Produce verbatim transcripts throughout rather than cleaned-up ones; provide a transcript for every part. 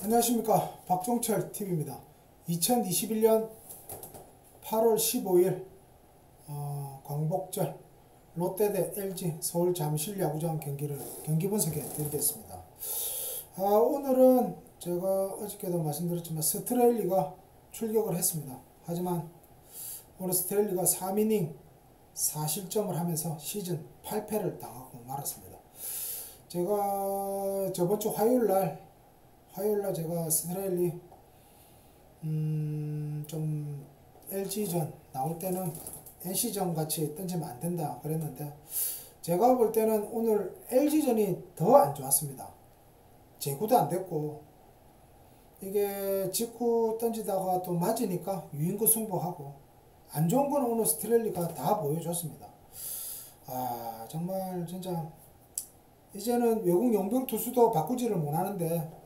안녕하십니까, 박종철 티비입니다. 이천이십일 년 팔월 십오일 어, 광복절 롯데 대 엘지 서울 잠실 야구장 경기를 경기 분석해 드리겠습니다. 아, 오늘은 제가 어저께도 말씀드렸지만 스트레일리가 출격을 했습니다. 하지만 오늘 스트레일리가 삼 이닝 사 실점을 하면서 시즌 팔 패를 당하고 말았습니다. 제가 저번주 화요일날 화요일날 제가 스트레일리 음, 좀 엘지전 나올 때는 엔씨전 같이 던지면 안 된다 그랬는데, 제가 볼 때는 오늘 엘지전이 더 안 좋았습니다. 제구도 안 됐고, 이게 직구 던지다가 또 맞으니까 유인구 승부하고, 안 좋은 건 오늘 스트레일리가 다 보여줬습니다. 아, 정말 진짜 이제는 외국 용병 투수도 바꾸지를 못하는데,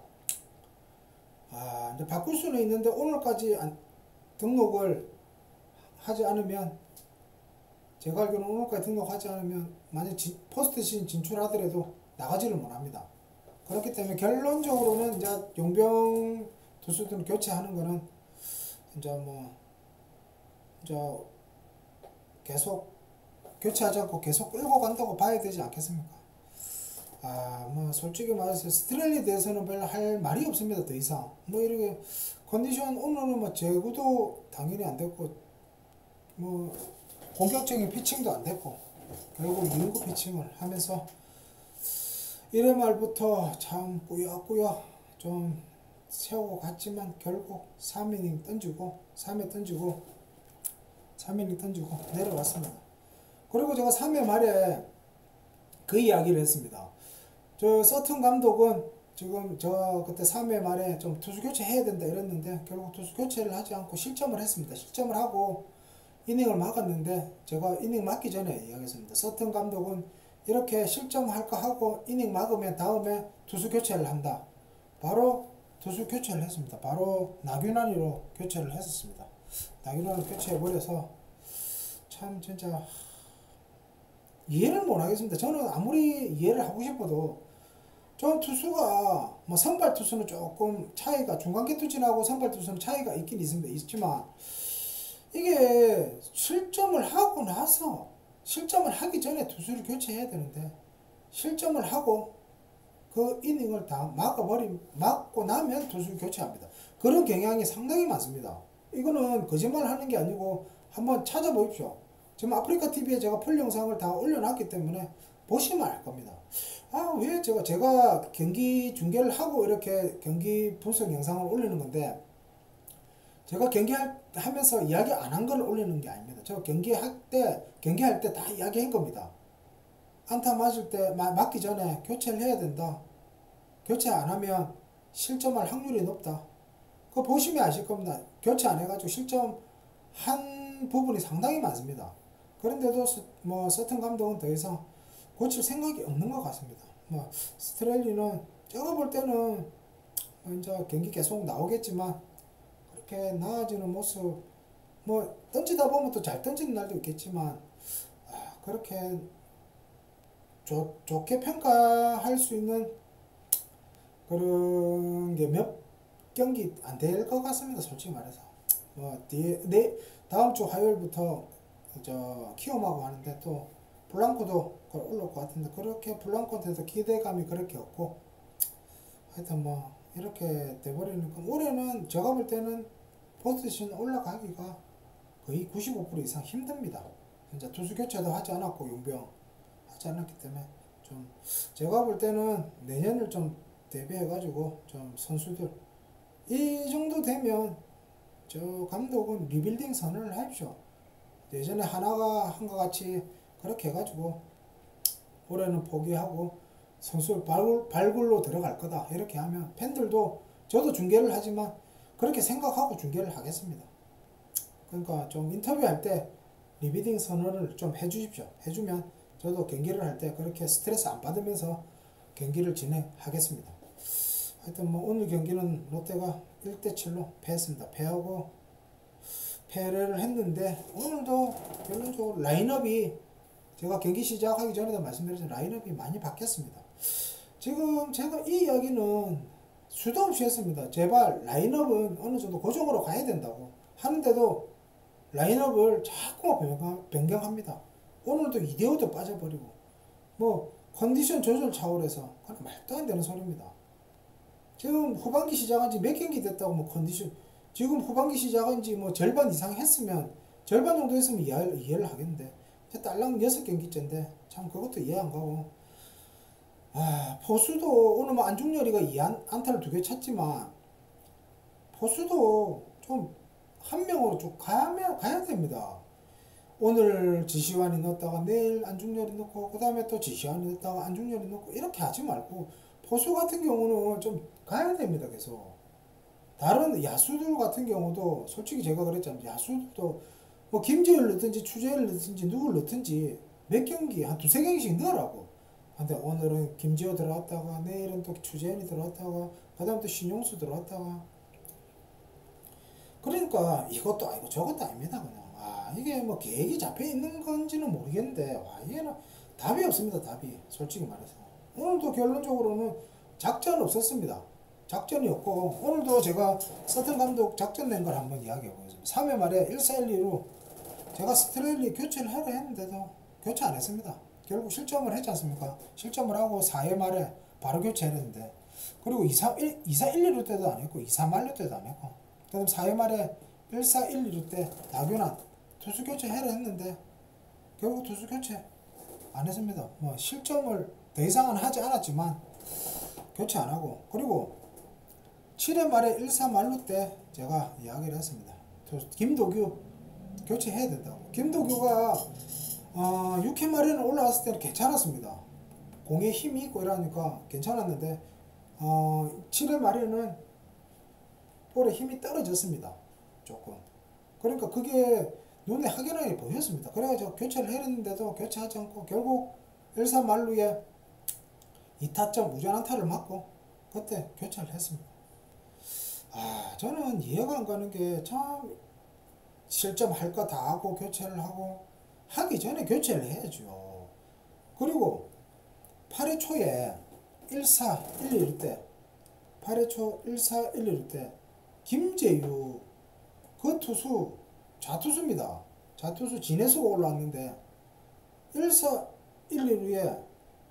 아, 이제 바꿀 수는 있는데 오늘까지 안, 등록을 하지 않으면, 제가 알기로는 오늘까지 등록하지 않으면 만약 지, 포스트 시즌 진출하더라도 나가지를 못합니다. 그렇기 때문에 결론적으로는 이제 용병 투수들은 교체하는 거는 이제 뭐 이제 계속 교체하지 않고 계속 끌고 간다고 봐야 되지 않겠습니까? 아, 뭐 솔직히 말해서 스트레일리에 대해서는 별로 할 말이 없습니다. 더 이상 뭐 이렇게 컨디션, 오늘은 뭐 제구도 당연히 안 됐고, 뭐 공격적인 피칭도 안 됐고, 결국 유인구 피칭을 하면서 일 회 말부터 참 꾸역꾸역 좀 세우고 갔지만 결국 삼 이닝 던지고 삼 회 던지고 삼 이닝 던지고 내려왔습니다. 그리고 제가 삼 회 말에 그 이야기를 했습니다. 저 서튼 감독은 지금 저 그때 삼 회 말에 좀 투수 교체 해야 된다 이랬는데, 결국 투수 교체를 하지 않고 실점을 했습니다. 실점을 하고 이닝을 막았는데, 제가 이닝 막기 전에 이야기했습니다. 서튼 감독은 이렇게 실점할까 하고 이닝 막으면 다음에 투수 교체를 한다. 바로 투수 교체를 했습니다. 바로 나균환이로 교체를 했었습니다. 나균환을 교체해버려서 참 진짜 이해를 못하겠습니다. 저는 아무리 이해를 하고 싶어도 저 투수가 뭐 선발 투수는 조금 차이가, 중간계 투진하고 선발 투수는 차이가 있긴 있습니다. 있지만 이게 실점을 하고 나서, 실점을 하기 전에 투수를 교체해야 되는데 실점을 하고 그 이닝을 다 막아버림, 막고 나면 투수를 교체합니다. 그런 경향이 상당히 많습니다. 이거는 거짓말 하는 게 아니고 한번 찾아보십시오. 지금 아프리카 티비에 제가 풀 영상을 다 올려놨기 때문에 보시면 알 겁니다. 아, 왜 제가 제가 경기 중계를 하고 이렇게 경기 분석 영상을 올리는 건데, 제가 경기할 하면서 이야기 안 한 걸 올리는 게 아닙니다. 저 경기할 때 경기할 때 다 이야기한 겁니다. 안타 맞을 때 맞기 전에 교체를 해야 된다. 교체 안 하면 실점할 확률이 높다. 그거 보시면 아실 겁니다. 교체 안 해가지고 실점한 부분이 상당히 많습니다. 그런데도 뭐 서튼 감독은 더 이상 고칠 생각이 없는 것 같습니다. 뭐 스트레일리는 제가 볼 때는 이제 경기 계속 나오겠지만 그렇게 나아지는 모습, 뭐 던지다 보면 또 잘 던지는 날도 있겠지만, 아, 그렇게 좋, 좋게 평가할 수 있는 그런 게 몇 경기 안 될 것 같습니다. 솔직히 말해서. 뭐 뒤에 내 다음 주 화요일부터 저 키움하고 하는데 또 블랑코도 올라올 것 같은데, 그렇게 블랑코한테서 기대감이 그렇게 없고, 하여튼 뭐 이렇게 돼버리니까 올해는 제가 볼 때는 포스트시즌 올라가기가 거의 구십오 퍼센트 이상 힘듭니다. 진짜 투수 교체도 하지 않았고 용병 하지 않았기 때문에 좀 제가 볼 때는 내년을 좀 대비해 가지고 좀 선수들 이 정도 되면 저 감독은 리빌딩 선언을 하십시오. 예전에 하나가 한 것 같이 그렇게 해가지고 올해는 포기하고 선수 발굴, 발굴로 들어갈 거다 이렇게 하면 팬들도, 저도 중계를 하지만 그렇게 생각하고 중계를 하겠습니다. 그러니까 좀 인터뷰할 때 리빌딩 선언을 좀 해주십시오. 해주면 저도 경기를 할 때 그렇게 스트레스 안 받으면서 경기를 진행하겠습니다. 하여튼 뭐 오늘 경기는 롯데가 일 대 칠로 패했습니다. 패하고 패를 했는데, 오늘도 결론적으로 라인업이, 제가 경기 시작하기 전에도 말씀드렸지만 라인업이 많이 바뀌었습니다. 지금 제가 이 이야기는 수도 없이 했습니다. 제발 라인업은 어느 정도 고정으로 가야 된다고 하는데도 라인업을 자꾸 변경, 변경합니다. 오늘도 이대호도 빠져버리고 뭐 컨디션 조절 차원에서 그건 말도 안 되는 소리입니다. 지금 후반기 시작한 지 몇 경기 됐다고 뭐 컨디션 지금 후반기 시작한 지 뭐 절반 이상 했으면 절반 정도 했으면 이해를, 이해를 하겠는데 딸랑 여섯 경기째인데 참 그것도 이해 안 가고 아 포수도 오늘 뭐 안중열이가 이 안, 안타를 두 개 쳤지만 포수도 좀 한 명으로 쭉 가야, 가야 됩니다. 오늘 지시환이 넣었다가 내일 안중열이 넣고 그 다음에 또 지시환이 넣었다가 안중열이 넣고 이렇게 하지 말고 포수 같은 경우는 좀 가야 됩니다. 계속 다른 야수들 같은 경우도 솔직히 제가 그랬잖아요. 야수들도 뭐 김재율 넣든지 추재율 넣든지 누굴 넣든지 몇 경기 한 두세 경기씩 넣으라고. 근데 오늘은 김재호 들어왔다가 내일은 또 추재현이 들어왔다가 그 다음 또 신용수 들어왔다가 그러니까 이것도 아니고 저것도 아닙니다. 그냥 아 이게 뭐 계획이 잡혀 있는 건지는 모르겠는데 와 이게는 답이 없습니다. 답이 솔직히 말해서 오늘도 결론적으로는 작전 없었습니다. 작전이 없고 오늘도 제가 서튼 감독 작전 낸 걸 한번 이야기해 보겠습니다. 삼 회 말에 일 사 일 이로 제가 스트레일리 교체를 하려 했는데도 교체 안 했습니다. 결국 실점을 했지 않습니까? 실점을 하고 사 회 말에 바로 교체했는데 그리고 이 사 일 루 때도 안 했고 이 사 만루 때도 안 했고 그 다음 사 회 말에 일 사 일 루 때 나균환 투수 교체 해라 했는데 결국 투수 교체 안 했습니다. 뭐 실점을 더 이상은 하지 않았지만 교체 안 하고 그리고 칠 회 말에 일 사 만루 때 제가 이야기를 했습니다. 김도규 교체해야 된다고. 김도규가 어, 육 회 말에는 올라왔을 때는 괜찮았습니다. 공에 힘이 있고 이러니까 괜찮았는데 어, 칠 회 말에는 볼에 힘이 떨어졌습니다. 조금. 그러니까 그게 눈에 확연하게 보였습니다. 그래가지고 교체를 했는데도 교체하지 않고 결국 일 사 만루에 이 타점 우전 안타를 맞고 그때 교체를 했습니다. 아 저는 이해가 안 가는 게 참 실점할 거 다 하고 교체를 하고 하기 전에 교체를 해야죠. 그리고 팔 회 초에 일 사 일 루 때 팔 회 초 일 사 일 루 때 김재유 그 투수 좌투수입니다. 좌투수 진해수가 올라왔는데 일 사 일 루에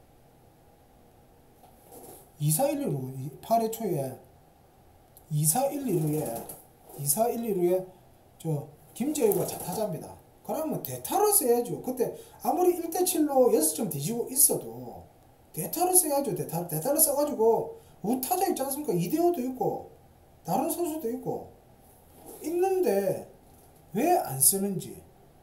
이 사 일 루 팔 회 초에 이 사 일 루에 이 사 일 루에 저 김재유가 좌타자입니다. 그러면 대타를 써야죠. 그때 아무리 일 대 칠로 여섯 점 뒤지고 있어도 대타를 써야죠. 대타, 대타를 써가지고 우타자 있지 않습니까? 이대호도 있고 다른 선수도 있고 있는데 왜 안 쓰는지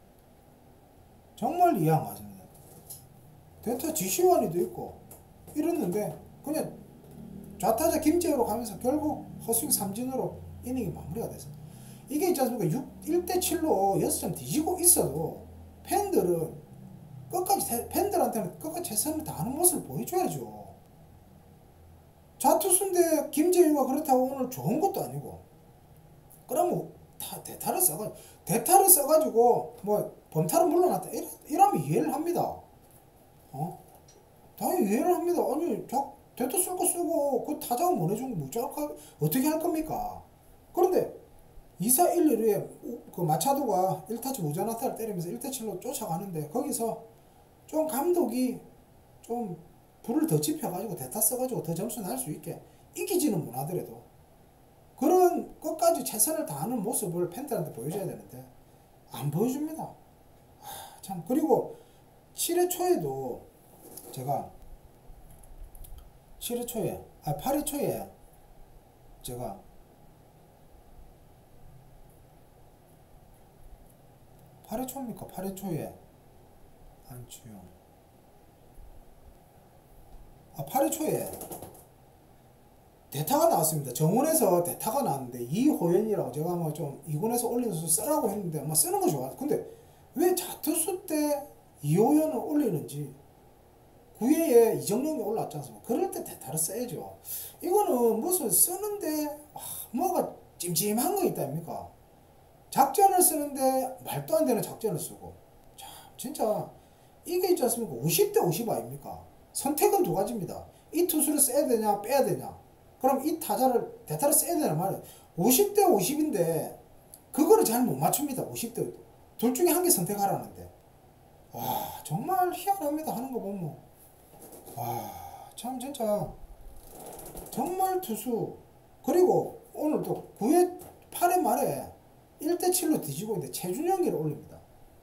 정말 이해 안 가십니다. 대타 지시원이도 있고 이랬는데 그냥 좌타자 김재호로 가면서 결국 허스윙 삼진으로 이닝이 마무리가 됐습니다. 이게 있지 않습니까? 일 대 칠로 여섯 점 뒤지고 있어도 팬들은 끝까지 팬들한테는 끝까지 최선을 다하는 모습을 보여줘야죠. 좌투수인데 김재유가 그렇다고 오늘 좋은 것도 아니고 그러면 다 대타를 써가지고 대타를 써가지고 뭐 범타를 물러났다 이러, 이러면 이해를 합니다. 어? 당연히 이해를 합니다. 아니 저 대타 쓸 거 쓰고 그 타자가 보내준 거 묻자고 어떻게 할 겁니까? 그런데 이 사 일 루에 그 마차도가 일 타점 우전 안타를 때리면서 일 대 칠로 쫓아가는데 거기서 좀 감독이 좀 불을 더 지펴가지고 대타 써가지고 더 점수 날 수 있게 이기지는 못하더라도 그런 끝까지 최선을 다하는 모습을 팬들한테 보여줘야 되는데 안 보여줍니다. 아, 참 그리고 칠 회 초에도 제가 칠 회 초에 아 팔 회 초에 제가 팔 회 초입니까? 팔 회 초에 안치용 아 팔 회 초에 대타가 나왔습니다. 정원에서 대타가 나왔는데 이호연이라고 제가 뭐 좀 이군에서 올리는 선수 쓰라고 했는데 뭐 쓰는 거 좋아. 근데 왜 자투수 때 이호연을 올리는지 구 회에 이정용이 올라왔지 않습니까? 그럴 때 대타를 써야죠. 이거는 무슨 쓰는데 아, 뭐가 찜찜한 거 있다 아닙니까? 작전을 쓰는데 말도 안 되는 작전을 쓰고 참 진짜 이게 있지 않습니까? 오십 대 오십 아닙니까? 선택은 두 가지입니다. 이 투수를 써야 되냐 빼야 되냐. 그럼 이 타자를 대타를 써야 되는 말이에요. 오십 대 오십인데 그거를 잘 못 맞춥니다. 오십 대 둘 중에 한 개 선택하라는데 와 정말 희한합니다. 하는 거 보면 와 참 진짜 정말 투수 그리고 오늘도 구 회 팔 회 말에 일 대 칠로 뒤지고 있는데 최준영이를 올립니다.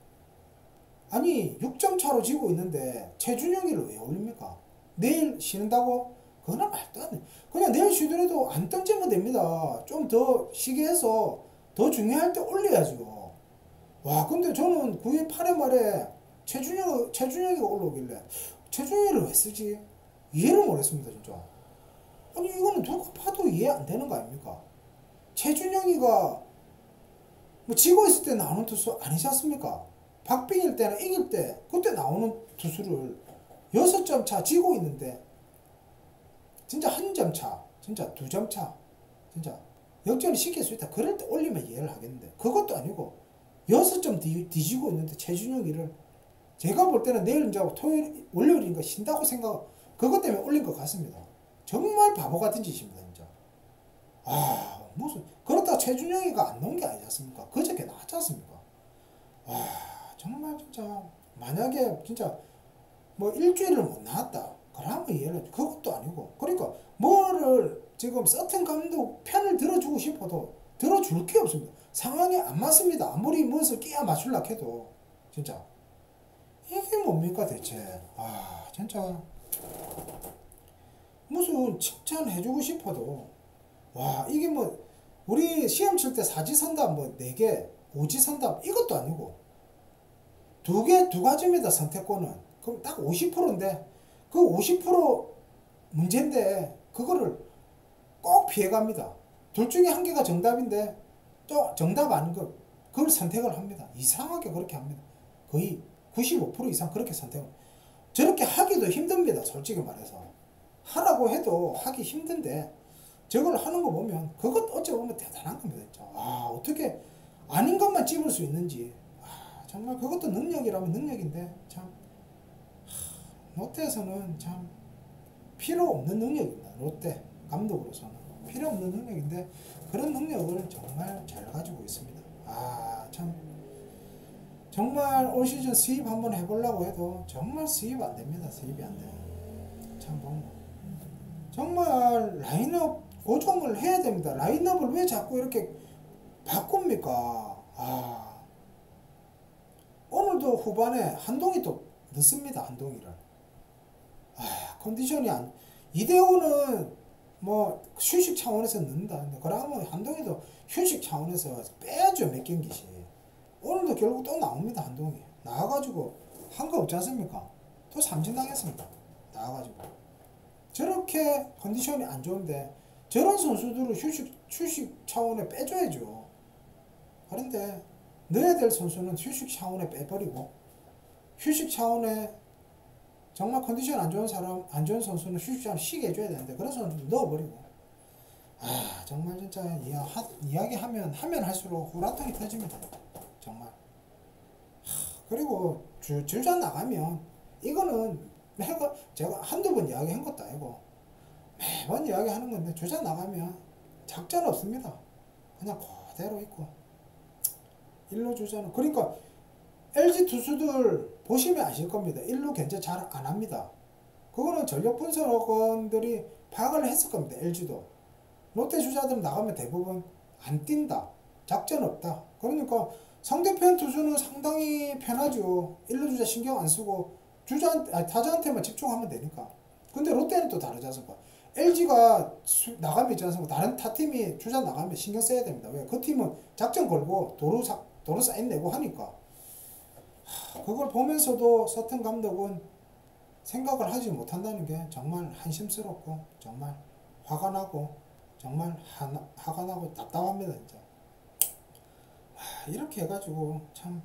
아니 육 점 차로 지고 있는데 최준영이를 왜 올립니까? 내일 쉬는다고? 그거는 말도 안 돼. 그냥 내일 쉬더라도 안 던지면 됩니다. 좀 더 쉬게 해서 더 중요할 때 올려야죠. 와 근데 저는 구 회 팔 회 말에 최준영, 최준영이가 올라오길래 최준영이를 왜 쓰지? 이해를 못했습니다 진짜. 아니 이거는 누가 봐도 이해 안 되는 거 아닙니까? 최준영이가 뭐 지고 있을 때 나오는 투수 아니지 않습니까? 박빙일 때나 이길 때 그때 나오는 투수를 여섯 점 차 지고 있는데 진짜 한 점 차, 진짜 두 점 차, 진짜 역전을 시킬 수 있다. 그럴 때 올리면 이해를 하겠는데 그것도 아니고 여섯 점 뒤지고 있는데 최준영이를 제가 볼 때는 내일 이제 토요일, 월요일인가 쉰다고 생각 그것 때문에 올린 것 같습니다. 정말 바보 같은 짓입니다 진짜. 아 무슨 그렇다고 최준영이가 안 나온 게 아니지 않습니까? 그저께 나왔지 않습니까? 와 정말 진짜 만약에 진짜 뭐 일주일을 못 나왔다 그러면 이해를 해. 그것도 아니고 그러니까 뭐를 지금 서튼 감독 편을 들어주고 싶어도 들어줄 게 없습니다. 상황에 안 맞습니다. 아무리 무엇을 끼야 맞추려 해도 진짜 이게 뭡니까 대체. 아 진짜 무슨 칭찬해주고 싶어도 와 이게 뭐 우리 시험 칠 때 사지선답 뭐 네 개 오지선답 이것도 아니고 두 개 두 가지입니다. 선택권은 그럼 딱 오십 퍼센트인데 그 오십 퍼센트 문제인데 그거를 꼭 피해갑니다. 둘 중에 한 개가 정답인데 또 정답 아닌 걸 그걸 선택을 합니다. 이상하게 그렇게 합니다. 거의 구십오 퍼센트 이상 그렇게 선택을 저렇게 하기도 힘듭니다. 솔직히 말해서 하라고 해도 하기 힘든데 저걸 하는 거 보면 그것 어찌 보면 대단한 겁니다. 진짜. 아 어떻게 아닌 것만 찝을 수 있는지 아, 정말 그것도 능력이라면 능력인데 참 하, 롯데에서는 참 필요 없는 능력입니다. 롯데 감독으로서는 필요 없는 능력인데 그런 능력을 정말 잘 가지고 있습니다. 아 참 정말 올 시즌 수입 한번 해보려고 해도 정말 수입 안 됩니다. 수입이 안 돼요. 참 보면 정말 라인업 고정을 해야 됩니다. 라인업을 왜 자꾸 이렇게 바꿉니까? 아 오늘도 후반에 한동이 또 넣습니다. 한동이를 아 컨디션이 안 이대호는 뭐 휴식 차원에서 넣는다. 그러면 한동이도 휴식 차원에서 빼야죠. 몇 경기씩. 오늘도 결국 또 나옵니다. 한동이 나와가지고 한 거 없지 않습니까? 또 삼진 당했습니다. 나와가지고 저렇게 컨디션이 안 좋은데 저런 선수들을 휴식, 휴식 차원에 빼줘야죠. 그런데 넣어야 될 선수는 휴식 차원에 빼버리고 휴식 차원에 정말 컨디션 안 좋은 사람, 안 좋은 선수는 휴식 차원에 쉬게 해줘야 되는데 그런 선수는 넣어버리고 아 정말 진짜 이야, 하, 이야기하면 하면 할수록 후라통이 터집니다. 정말 하, 그리고 주, 주자 나가면 이거는 내가 제가 한두 번 이야기한 것도 아니고 매번 이야기하는 건데 주자 나가면 작전 없습니다. 그냥 그대로 있고 일루 주자는 그러니까 엘지 투수들 보시면 아실 겁니다. 일루 견제 잘 안 합니다. 그거는 전력 분석원들이 파악을 했을 겁니다. 엘지도 롯데 주자들 나가면 대부분 안 뛴다. 작전 없다. 그러니까 상대편 투수는 상당히 편하죠. 일루 주자 신경 안 쓰고 주자 아니, 타자한테만 집중하면 되니까. 근데 롯데는 또 다르지 않습니까? 엘지가 나가면 있지 않습니까? 다른 타팀이 주자 나가면 신경 써야 됩니다. 왜? 그 팀은 작전 걸고 도루, 사, 도루 사인 내고 하니까. 하, 그걸 보면서도 서튼 감독은 생각을 하지 못한다는 게 정말 한심스럽고 정말 화가 나고 정말 하, 화가 나고 답답합니다. 진짜. 하, 이렇게 해가지고 참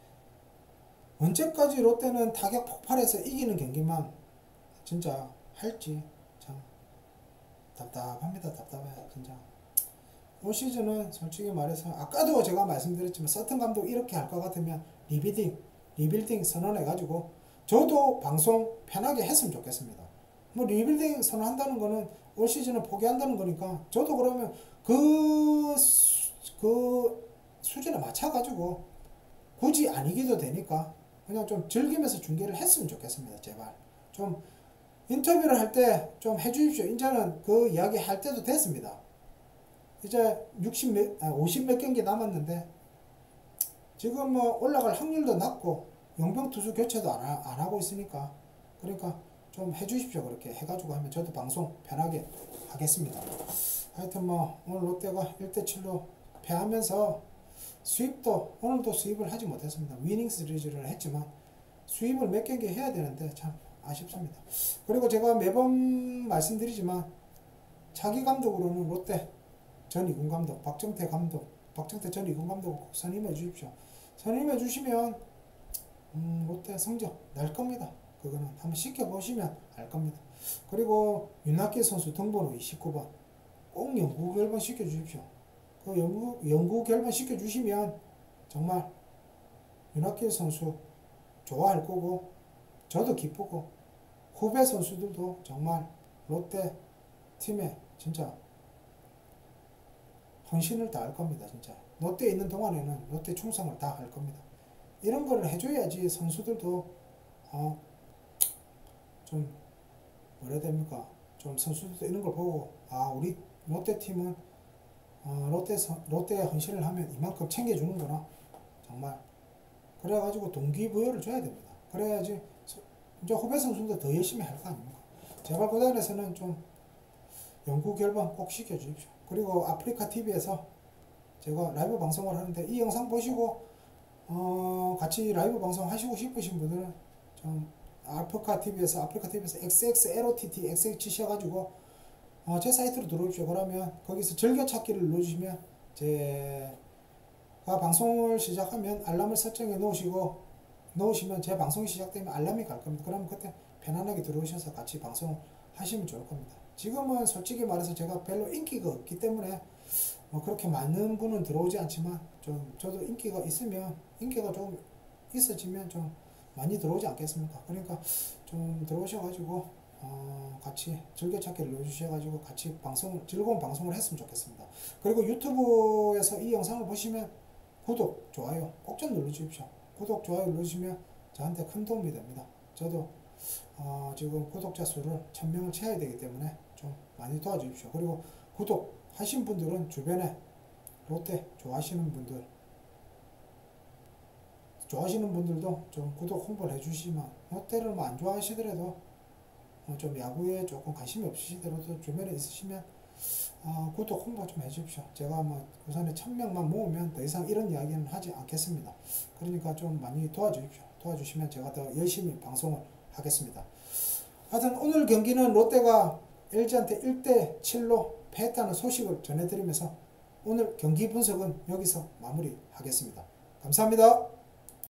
언제까지 롯데는 타격 폭발해서 이기는 경기만 진짜 할지 참 답답합니다. 답답해 진짜. 올 시즌은 솔직히 말해서 아까도 제가 말씀드렸지만 서튼 감독 이렇게 할 것 같으면 리빌딩 리빌딩 선언해가지고 저도 방송 편하게 했으면 좋겠습니다. 뭐 리빌딩 선언한다는 거는 올 시즌은 포기한다는 거니까 저도 그러면 그, 수, 그 수준에 맞춰가지고 굳이 안 이겨도 되니까 그냥 좀 즐기면서 중계를 했으면 좋겠습니다. 제발 좀 인터뷰를 할 때 좀 해주십시오. 이제는 그 이야기 할 때도 됐습니다. 이제 육십 몇, 아, 오십 몇 경기 남았는데 지금 뭐 올라갈 확률도 낮고 용병 투수 교체도 안, 하, 안 하고 있으니까 그러니까 좀 해주십시오. 그렇게 해가지고 하면 저도 방송 편하게 하겠습니다. 하여튼 뭐 오늘 롯데가 일 대 칠로 패하면서 수입도 오늘도 수입을 하지 못했습니다. 위닝 시리즈를 했지만 수입을 몇 경기 해야 되는데 참 아쉽습니다. 그리고 제가 매번 말씀드리지만 차기 감독으로는 롯데 전 이군 감독, 박정태 감독, 박정태 전 이군 감독을 꼭 선임해 주십시오. 선임해 주시면 음, 롯데 성적 날 겁니다. 그거는 한번 시켜보시면 알 겁니다. 그리고 윤학기 선수 등번호 이십구 번 꼭 영구 결번 시켜주십시오. 그 영구, 영구 결번 시켜주시면 정말 윤학기 선수 좋아할 거고 저도 기쁘고 후배 선수들도 정말 롯데 팀에 진짜 헌신을 다 할 겁니다. 진짜 롯데에 있는 동안에는 롯데 충성을 다 할 겁니다. 이런 거를 해줘야지 선수들도 어, 좀 뭐라 해야 됩니까? 좀 선수들도 이런 걸 보고 아 우리 롯데 팀은 어, 롯데 롯데에 헌신을 하면 이만큼 챙겨주는구나 정말 그래가지고 동기부여를 줘야 됩니다. 그래야지 이제 후배 선수도 더 열심히 할 거 아닙니까? 제발 구단에서는 좀 영구 결방 꼭 시켜주십시오. 그리고 아프리카 티비에서 제가 라이브 방송을 하는데 이 영상 보시고 어, 같이 라이브 방송 하시고 싶으신 분들은 좀 아프리카 티비에서 아프리카 티비에서 엑스엑스엘오티티 엑스엑스 치셔가지고 어, 제 사이트로 들어오십시오. 그러면 거기서 즐겨찾기를 눌러주시면 제가 방송을 시작하면 알람을 설정해 놓으시고 놓으시면 제 방송이 시작되면 알람이 갈 겁니다. 그러면 그때 편안하게 들어오셔서 같이 방송 하시면 좋을 겁니다. 지금은 솔직히 말해서 제가 별로 인기가 없기 때문에 뭐 그렇게 많은 분은 들어오지 않지만 좀 저도 인기가 있으면 인기가 좀 있어지면 좀 많이 들어오지 않겠습니까? 그러니까 좀 들어오셔가지고 어 같이 즐겨찾기를 눌러주셔가지고 같이 방송 즐거운 방송을 했으면 좋겠습니다. 그리고 유튜브에서 이 영상을 보시면 구독, 좋아요 꼭 좀 눌러주십시오. 구독, 좋아요 눌러주시면 저한테 큰 도움이 됩니다. 저도 어 지금 구독자 수를 천 명을 채워야 되기 때문에 좀 많이 도와주십시오. 그리고 구독 하신 분들은 주변에 롯데 좋아하시는 분들 좋아하시는 분들도 좀 구독 홍보를 해주시면 롯데를 뭐 안 좋아하시더라도 어 좀 야구에 조금 관심이 없으시더라도 주변에 있으시면 어 구독 홍보 좀 해주십시오. 제가 뭐 우선에 천 명만 모으면 더 이상 이런 이야기는 하지 않겠습니다. 그러니까 좀 많이 도와주십시오. 도와주시면 제가 더 열심히 방송을 하겠습니다. 하여튼 오늘 경기는 롯데가 엘지한테 일 대 칠로 패했다는 소식을 전해드리면서 오늘 경기 분석은 여기서 마무리하겠습니다. 감사합니다.